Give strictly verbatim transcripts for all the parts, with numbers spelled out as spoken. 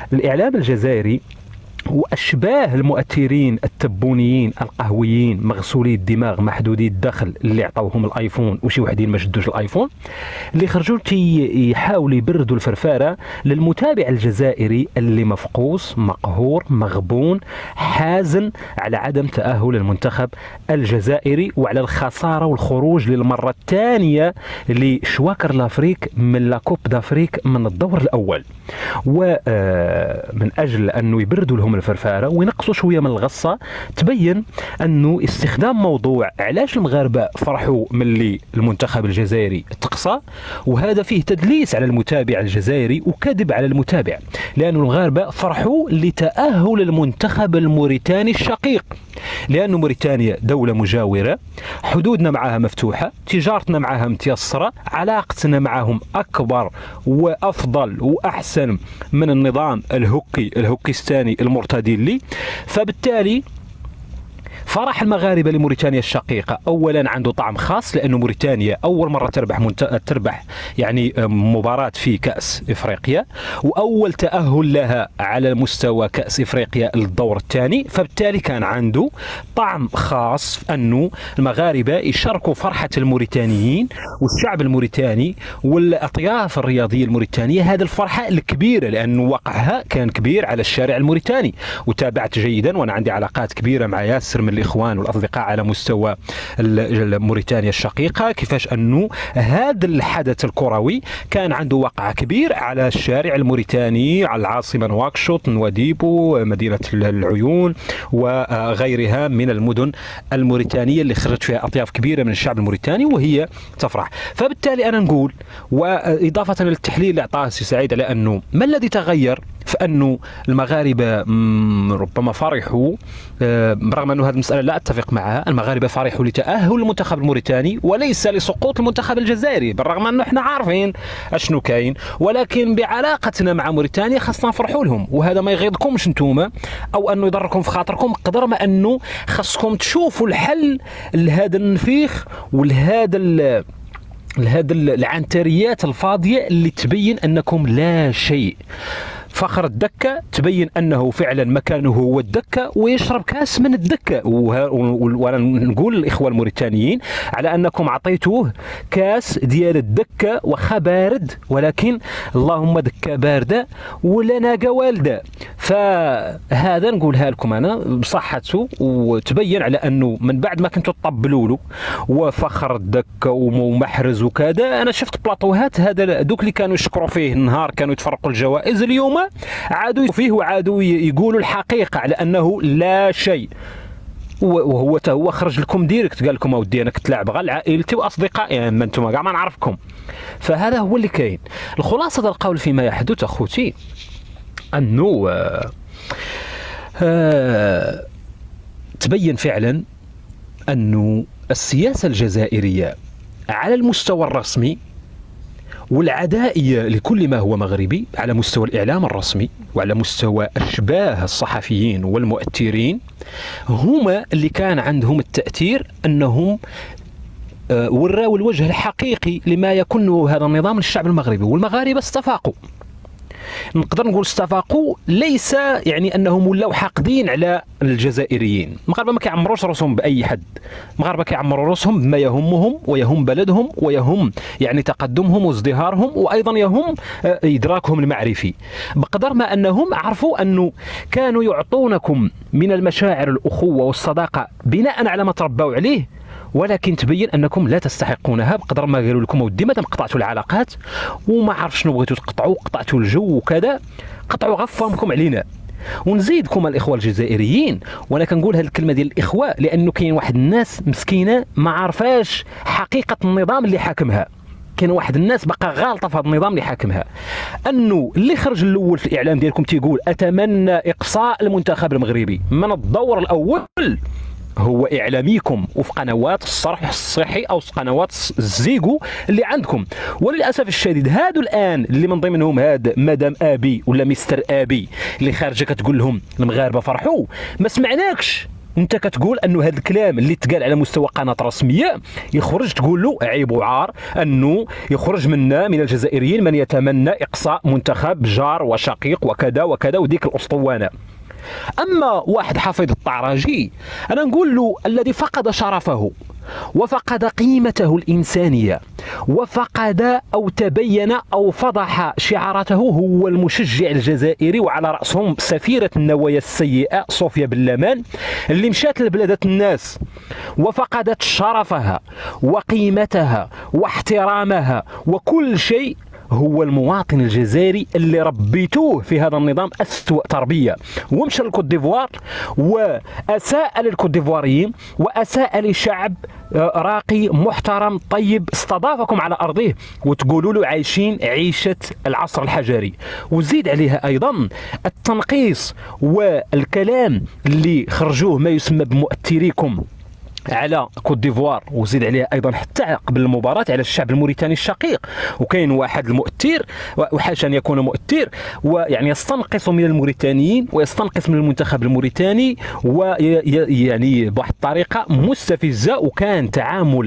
الإعلام الجزائري واشباه المؤثرين التبونيين القهويين مغسولي الدماغ محدودي الدخل اللي عطاوهم الايفون وشي وحدين ما شدوش الايفون، اللي خرجوا يحاولوا يبردوا الفرفاره للمتابع الجزائري اللي مفقوس مقهور مغبون حازن على عدم تاهل المنتخب الجزائري وعلى الخساره والخروج للمره الثانيه لشواكر لافريك من لا كوب دافريك من الدور الاول. ومن اجل انه يبردوا لهم الفرفاره وينقصوا شويه من الغصه، تبين انه استخدام موضوع علاش المغاربه فرحوا ملي المنتخب الجزائري تقصى، وهذا فيه تدليس على المتابع الجزائري وكذب على المتابع، لأن المغاربه فرحوا لتاهل المنتخب الموريتاني الشقيق، لأن موريتانيا دوله مجاوره، حدودنا معها مفتوحه، تجارتنا معها متيسره، علاقتنا معهم اكبر وافضل واحسن من النظام الهوكي الهوكيستاني المرتدي لي. فبالتالي فرح المغاربه لموريتانيا الشقيقه اولا عنده طعم خاص، لانه موريتانيا اول مره تربح منت... تربح يعني مباراه في كاس افريقيا، واول تاهل لها على مستوى كاس افريقيا للدور الثاني، فبالتالي كان عنده طعم خاص انه المغاربه يشاركوا فرحه الموريتانيين والشعب الموريتاني والاطياف الرياضيه الموريتانيه هذه الفرحه الكبيره، لانه وقعها كان كبير على الشارع الموريتاني. وتابعت جيدا وانا عندي علاقات كبيره مع ياسر من الاخوان والاصدقاء على مستوى موريتانيا الشقيقه، كيفاش انه هذا الحدث الكروي كان عنده وقع كبير على الشارع الموريتاني، على العاصمه نواكشوط، نواديبو، مدينه العيون وغيرها من المدن الموريتانيه اللي خرجت فيها اطياف كبيره من الشعب الموريتاني وهي تفرح. فبالتالي انا نقول، واضافه للتحليل اللي اعطاه السي سعيد على انه ما الذي تغير، فانه المغاربه ربما فرحوا برغم انه هذه المساله لا اتفق معها، المغاربه فرحوا لتاهل المنتخب الموريتاني وليس لسقوط المنتخب الجزائري، بالرغم انه احنا عارفين اشنو كاين، ولكن بعلاقتنا مع موريتانيا خاصنا نفرحوا لهم، وهذا ما يغيظكمش انتوما او انه يضركم في خاطركم، قدر ما انه خاصكم تشوفوا الحل لهذا النفيخ ولهذا لهذا العنتريات الفاضيه اللي تبين انكم لا شيء. فخر الدكة تبين أنه فعلا مكانه هو الدكة ويشرب كاس من الدكة، وأنا نقول للإخوة الموريتانيين على أنكم عطيتوه كاس ديال الدكة وخا بارد، ولكن اللهم دكة باردة ولا ناقة والدة. فهذا نقولها لكم أنا بصحته، وتبين على أنه من بعد ما كنتوا تطبلوا له وفخر الدكة ومحرز وكذا، أنا شفت بلاطوهات هذا دوك اللي كانوا يشكروا فيه النهار كانوا يتفرقوا الجوائز، اليوم عادوا فيه وعادوا يقولوا الحقيقه على انه لا شيء. وهو هو خرج لكم ديريكت قال لكم اودي انا كنت لاعب غير عائلتي واصدقائي، يعني ما انتم كاع ما نعرفكم. فهذا هو اللي كاين. الخلاصه القول فيما يحدث اخوتي انه آه آه تبين فعلا انه السياسه الجزائريه على المستوى الرسمي والعدائية لكل ما هو مغربي على مستوى الإعلام الرسمي وعلى مستوى أشباه الصحفيين والمؤثرين هما اللي كان عندهم التأثير أنهم وراوا الوجه الحقيقي لما يكون هذا النظام للشعب المغربي. والمغاربة استفاقوا، نقدر نقول استفاقوا، ليس يعني انهم ولاو حاقدين على الجزائريين. المغاربه ما كيعمروش راسهم باي حد، المغاربه كيعمروا راسهم بما يهمهم ويهم بلدهم ويهم يعني تقدمهم وازدهارهم وايضا يهم ادراكهم المعرفي، بقدر ما انهم عرفوا انه كانوا يعطونكم من المشاعر الاخوه والصداقه بناء على ما تربوا عليه، ولكن تبين انكم لا تستحقونها، بقدر ما قالوا لكم ودي مادام قطعتوا العلاقات وما عرف شنو بغيتوا تقطعوا، قطعتوا الجو وكذا، قطعوا غفامكم علينا. ونزيدكم الاخوه الجزائريين، وانا كنقول هذه الكلمه ديال الاخوه لانه كاين واحد الناس مسكينه ما عارفاش حقيقه النظام اللي حاكمها، كاين واحد الناس بقى غالطه في هذا النظام اللي حاكمها، انه اللي خرج الاول في الاعلام ديالكم تيقول اتمنى اقصاء المنتخب المغربي من الدور الاول هو اعلاميكم وفي قنوات الصرح الصحي او قنوات الزيغو اللي عندكم. وللاسف الشديد هادو الان اللي من ضمنهم هاد مدام ابي ولا مستر ابي اللي خارجه كتقول لهم المغاربه فرحوا، ما سمعناكش انت كتقول انه هذا الكلام اللي تقال على مستوى قناه رسميه يخرج تقول له عيب وعار انه يخرج منا من الجزائريين من يتمنى اقصاء منتخب جار وشقيق وكذا وكذا وديك الاسطوانه. اما واحد حفيظ الطعراجي انا نقول له الذي فقد شرفه وفقد قيمته الإنسانية وفقد أو تبين أو فضح شعارته هو المشجع الجزائري، وعلى رأسهم سفيرة النوايا السيئة صوفيا بن اللي مشات لبلادات الناس وفقدت شرفها وقيمتها واحترامها وكل شيء. هو المواطن الجزائري اللي ربيتوه في هذا النظام أسوأ تربية، ومشى للكوت ديفوار وأساء للكوت ديفواريين وأساء لشعب راقي محترم طيب استضافكم على أرضه وتقولوا له عايشين عيشة العصر الحجري. وزيد عليها أيضا التنقيص والكلام اللي خرجوه ما يسمى بمؤثريكم على كوت ديفوار، وزيد عليها ايضا حتى قبل المباراه على الشعب الموريتاني الشقيق. وكاين واحد المؤثر وحاشا ان يكون مؤثر ويعني يستنقص من الموريتانيين ويستنقص من المنتخب الموريتاني ويعني بواحد الطريقه مستفزه. وكان تعامل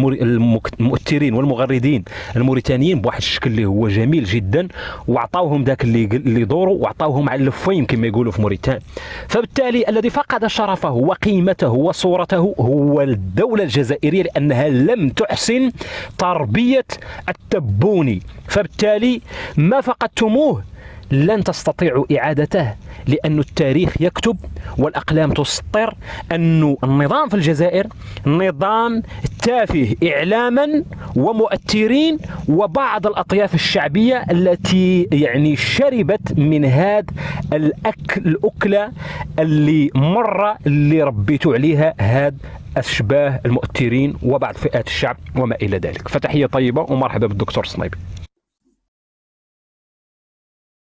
المؤثرين والمغردين الموريتانيين بواحد الشكل اللي هو جميل جدا، وعطاوهم ذاك اللي اللي يدوروا وعطاوهم على الفيم كما يقولوا في موريتان. فبالتالي الذي فقد شرفه وقيمته وصورته هو هو الدولة الجزائرية لأنها لم تحسن تربية التبوني. فبالتالي ما فقدتموه لن تستطيعوا إعادته، لأن التاريخ يكتب والأقلام تسطر أن النظام في الجزائر نظام تافه إعلاما ومؤثرين وبعض الأطياف الشعبية التي يعني شربت من هذا الأكل الأكلة اللي مرة اللي ربيتوا عليها هذا أشباه المؤثرين وبعض فئات الشعب وما إلى ذلك. فتحية طيبة ومرحبا بالدكتور الصنيبي.